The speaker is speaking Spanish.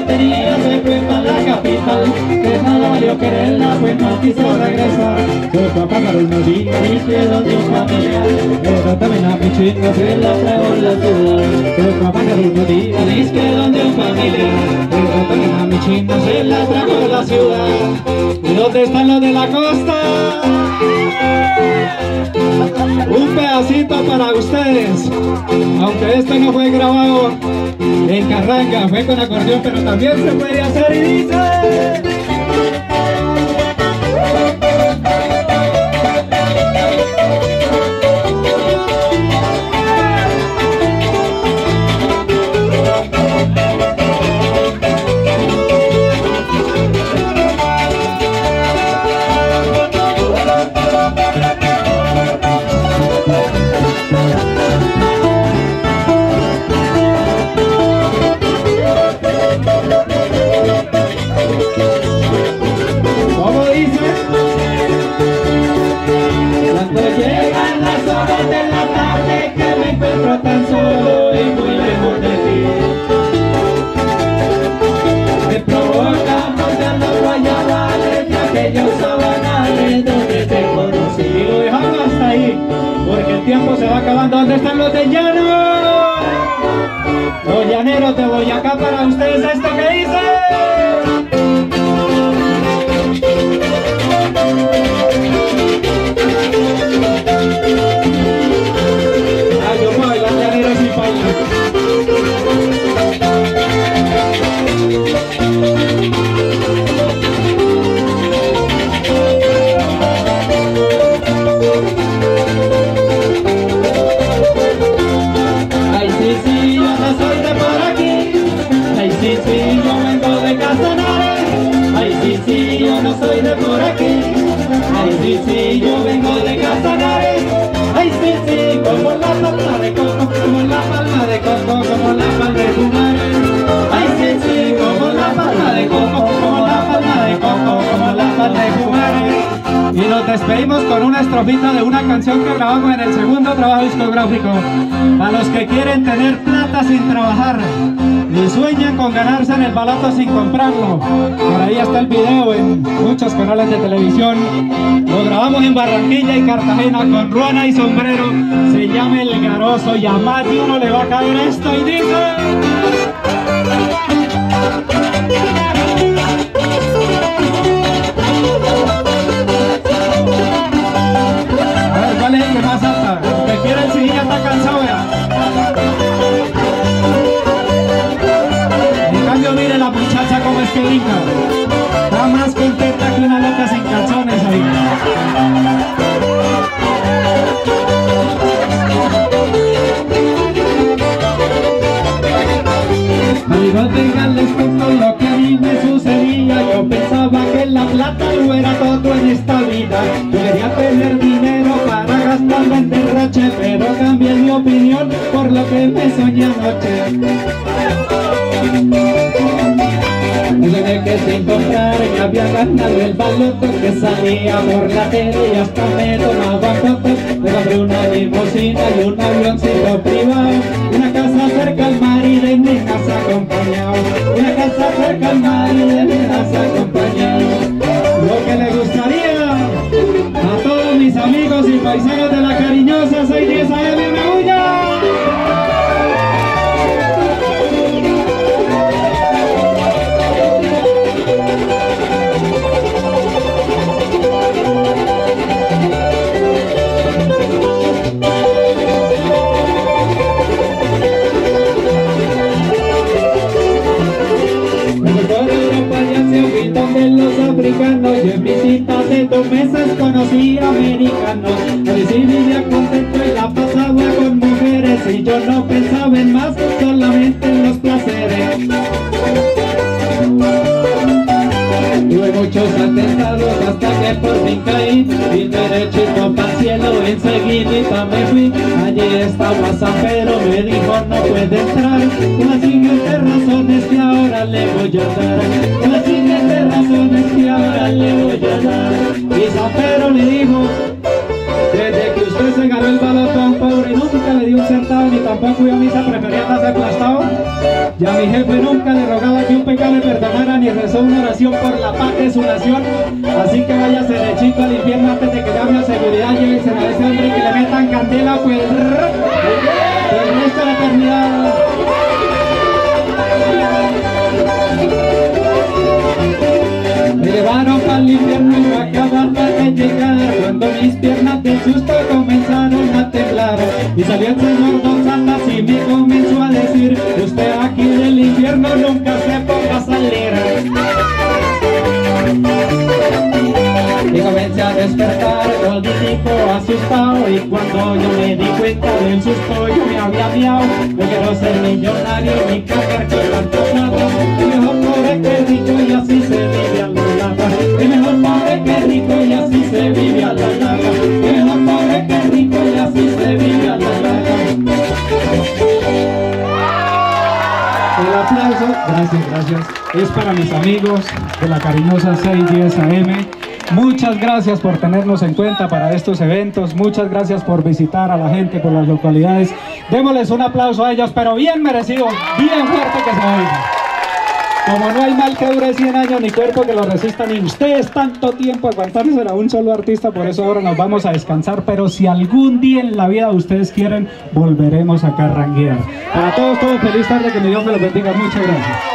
tenía se fue para la capital. Que nada valió quererla, pues no quiso regresar. Se fue a pagar unos días y quedó de un familiar. Pero también a mi chinga se la trajo la ciudad. Se fue a pagar unos días y quedó de un familiar. Pero también a mi chinga se la trajo la ciudad. ¿Y dónde están los de la costa? Un pedacito para ustedes, aunque este no fue grabado en carranga, fue con acordeón, pero también se puede hacer y dice... Tan solo y muy lejos de ti, me provoca morder los guayabales de aquellos sabanales donde te conocí. Y lo dejamos hasta ahí, porque el tiempo se va acabando. ¿Dónde están los de llano? Los llaneros de Boyacá, para ustedes esto que hice. Soy de por aquí, ay sí, sí, yo vengo de Casanares, ay sí, sí, como la palma de coco, como la palma de coco, como la palma de Jumares, ay sí, sí, como la palma de coco, como la palma de coco, como la palma de Jumares. Y nos despedimos con una estrofita de una canción que grabamos en el segundo trabajo discográfico. A los que quieren tener plata sin trabajar y sueñan con ganarse en el baloto sin comprarlo, por ahí está el video en muchos canales de televisión. Lo grabamos en Barranquilla y Cartagena con ruana y sombrero. Se llama El Garoso y a más de uno le va a caer esto y dice... A ver, ¿cuál es el que más alta? El que quiere el CD ya está cansado ya. Mire la muchacha como es que brinca, está más contenta que una loca sin calzones ahí. Amigos, díganles cuento lo que a mí me sucedía. Yo pensaba que la plata lo era todo en esta vida. Yo quería tener dinero para gastarlo en derroche, pero cambié mi opinión por lo que me soñé anoche. Desde que sin comprar me había ganado el baloto, que salía por la tele y hasta me tomaba fotos. Me compré una limusina y un avioncito privado, una casa cerca al mar y de mi casa acompañado, una casa cerca al mar y de mi casa acompañado. Lo que le gustaría a todos mis amigos y paisanos de La Cariñosa 610 AM, me huya. De los africanos, yo en visitas de 2 meses conocí americanos. A ver si vivía contento y la pasaba con mujeres, y yo no pensaba en más, solamente en los placeres. Tuve muchos atentados hasta que por fin caí, y derechito para el cielo enseguidita me fui. Allí estaba San Pedro, me dijo no puede entrar, con las siguientes razones que ahora le voy a dar, con las siguientes razones que ahora le voy a dar. Y San Pedro le dijo, desde que usted se ganó el baloto a un pobre nunca le dio un centavo, ni tampoco iba a misa, prefería estarse aplastado. Y a mi jefe nunca le rogaba que un pecado le oración por la paz de su nación. Así que váyase derechito al infierno antes de que llame a seguridad. Llévense a ese hombre y que le metan candela pues el resto de la eternidad. Me llevaron para el infierno y no acababa de llegar, cuando mis piernas del susto comenzaron a temblar. Y salió el señor Don Santas y me comenzó a decir: usted aquí del infierno nunca se ponga a salir. Y comencé a despertar toditico asustado, y cuando yo me di cuenta del susto yo me había miado. No quiero ser millonario ni cagar con tanto plata, y mejor pobre que rico y así se vive a la lata. Y mejor pobre que rico y así se vive a la lata. Y mejor pobre que rico y así se vive a la lata. El aplauso, gracias, es para mis amigos de la cariñosa 610 AM. Muchas gracias por tenernos en cuenta para estos eventos, muchas gracias por visitar a la gente por las localidades. Démosles un aplauso a ellos, pero bien merecido, bien fuerte que se oiga. Como no hay mal que dure 100 años, ni cuerpo que lo resista, ni ustedes tanto tiempo aguantarse a un solo artista, por eso ahora nos vamos a descansar, pero si algún día en la vida ustedes quieren, volveremos a carranguear. Para todos, feliz tarde, que mi Dios me los bendiga, muchas gracias.